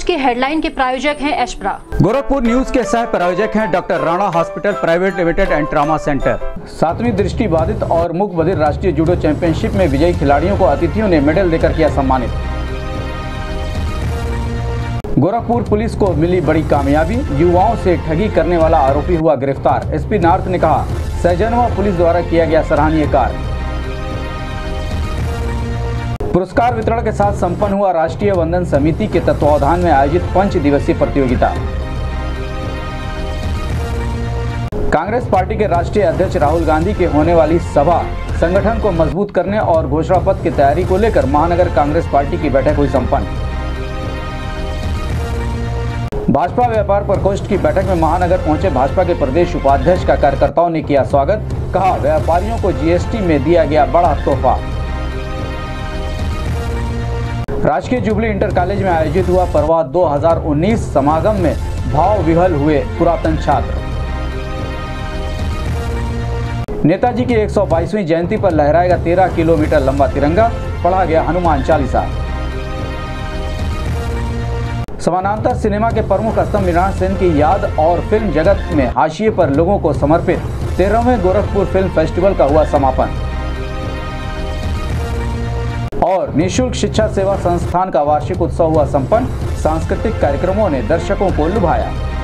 की हेडलाइन के प्रायोजक हैं एशप्रा। गोरखपुर न्यूज के सह प्रायोजक हैं doctor Rana hospital private limited and trauma centre. 7वीं दृष्टि बाधित और मूक बधिर राष्ट्रीय जूडो चैंपियनशिप में विजयी खिलाड़ियों को अतिथियों ने मेडल देकर किया सम्मानित। गोरखपुर पुलिस को मिली बड़ी कामयाबी, युवाओं से ठगी करने वाला आरोपी हुआ गिरफ्तार। एसपी नॉर्थ ने कहा, सहजनवा पुलिस द्वारा किया गया सराहनीय कार्य। पुरस्कार वितरण के साथ संपन्न हुआ राष्ट्रीय वंदन समिति के तत्वावधान में आयोजित 5 दिवसीय प्रतियोगिता। कांग्रेस पार्टी के राष्ट्रीय अध्यक्ष राहुल गांधी के होने वाली सभा संगठन को मजबूत करने और घोषणा पत्र की तैयारी को लेकर महानगर कांग्रेस पार्टी की बैठक हुई संपन्न। भाजपा व्यापार प्रकोष्ठ की बैठक में महानगर पहुंचे भाजपा के प्रदेश उपाध्यक्ष का कार्यकर्ताओं ने किया स्वागत। कहा, व्यापारियों को जीएसटी में दिया गया बड़ा तोहफा। राजकीय जुबली इंटर कॉलेज में आयोजित हुआ पर्वा 2019 समागम में भाव विह्वल हुए पुरातन छात्र। नेताजी की 122वीं जयंती पर लहराएगा 13 किलोमीटर लंबा तिरंगा, पढ़ा गया हनुमान चालीसा। समानांतर सिनेमा के प्रमुख स्तंभ मृणाल सेन की याद और फिल्म जगत में हाशिए पर लोगों को समर्पित 13वें गोरखपुर फिल्म फेस्टिवल का हुआ समापन। और निःशुल्क शिक्षा सेवा संस्थान का वार्षिक उत्सव हुआ संपन्न। सांस्कृतिक कार्यक्रमों ने दर्शकों को लुभाया।